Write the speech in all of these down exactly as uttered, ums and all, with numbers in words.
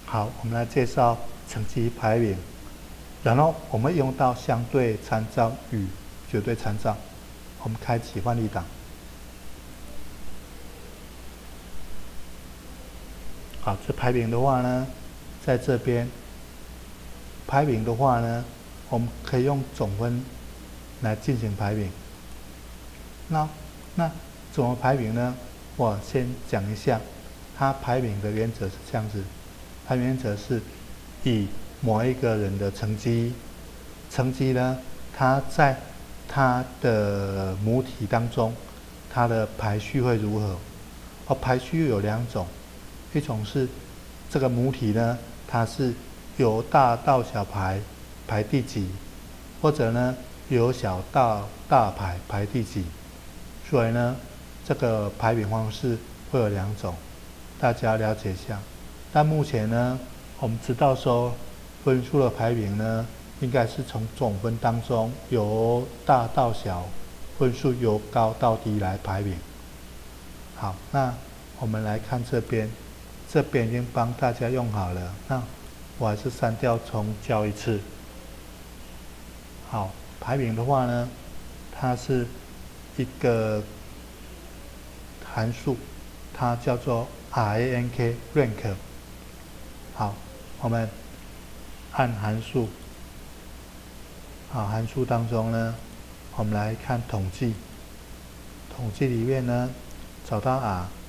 好，我们来介绍层级排名，然后我们用到相对参照与绝对参照。我们开启范例档。好，这排名的话呢，在这边排名的话呢，我们可以用总分来进行排名。那那怎么排名呢？我先讲一下，它排名的原则是这样子。排名原则是以某一个人的成绩，成绩呢，它在它的母体当中，它的排序会如何？而排序有两种，一种是这个母体呢，它是由大到小排，排第几，或者呢由小到大排，排第几。所以呢，这个排名方式会有两种，大家了解一下。但目前呢，我们知道说分数的排名呢，应该是从总分当中由大到小，分数由高到低来排名。好，那我们来看这边，这边已经帮大家用好了。那我还是删掉重教一次。好，排名的话呢，它是一个函数，它叫做 rank rank。好，我们按函数。好，函数当中呢，我们来看统计。统计里面呢，找到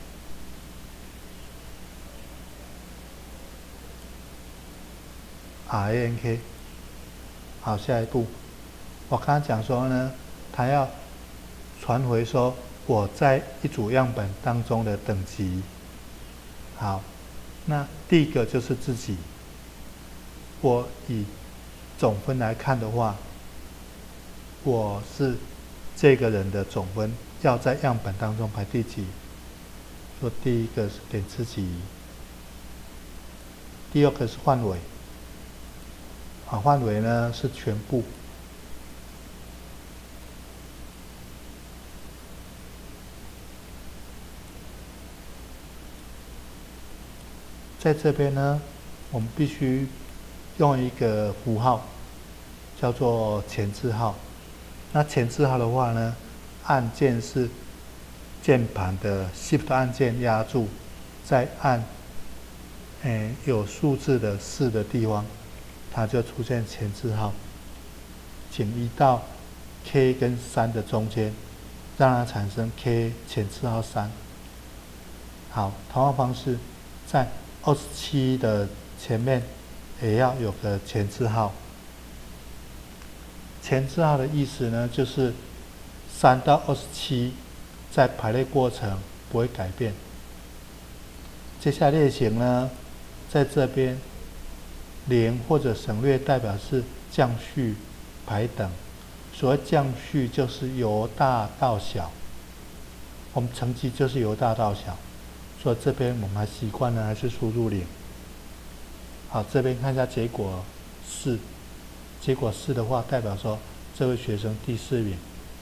R。rank。好，下一步，我刚刚讲说呢，它要传回说我在一组样本当中的等级。好，那第一个就是自己。我以总分来看的话，我是这个人的总分要在样本当中排第几？说第一个是点自己，第二个是范围。啊，范围呢是全部。在这边呢，我们必须用一个符号，叫做前置号。那前置号的话呢，按键是键盘的 Shift 按键压住，再按，诶有数字的四的地方，它就出现前置号。请移到 K 跟三的中间，让它产生 K 前置号三。好，同样方式，在二十七的前面也要有个前置号。前置号的意思呢，就是三到二十七在排列过程不会改变。接下来列型呢，在这边零或者省略代表是降序排等。所谓降序就是由大到小，我们成绩就是由大到小。所以这边我们还习惯呢，还是输入零。好，这边看一下结果四，结果四的话，代表说这位学生第四名。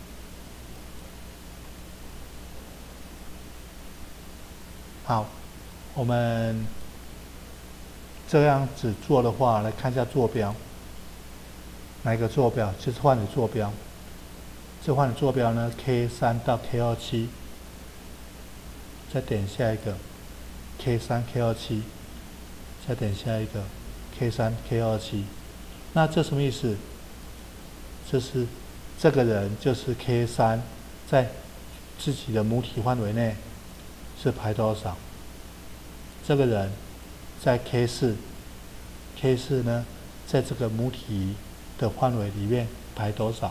好，我们这样子做的话，来看一下坐标。哪一个坐标？就是换的坐标。这换的坐标呢 ，K 三到 K 二七。再点下一个 K 三 K 二七，再点下一个 K 三 K 二七。那这什么意思？就是这个人就是 K 三，在自己的母体范围内是排多少？这个人在 K 四 ，K 四呢，在这个母体的范围里面排多少？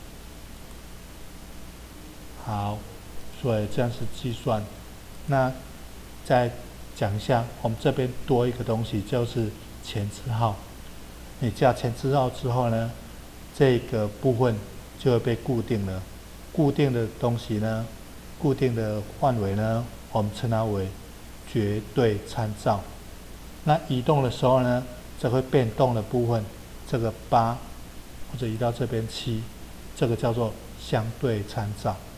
好，所以这样是计算。那再讲一下，我们这边多一个东西，就是前置号。你加前置号之后呢，这个部分就会被固定了。固定的东西呢，固定的范围呢，我们称它为绝对参照。那移动的时候呢，这会变动的部分，这个八或者移到这边七，这个叫做相对参照。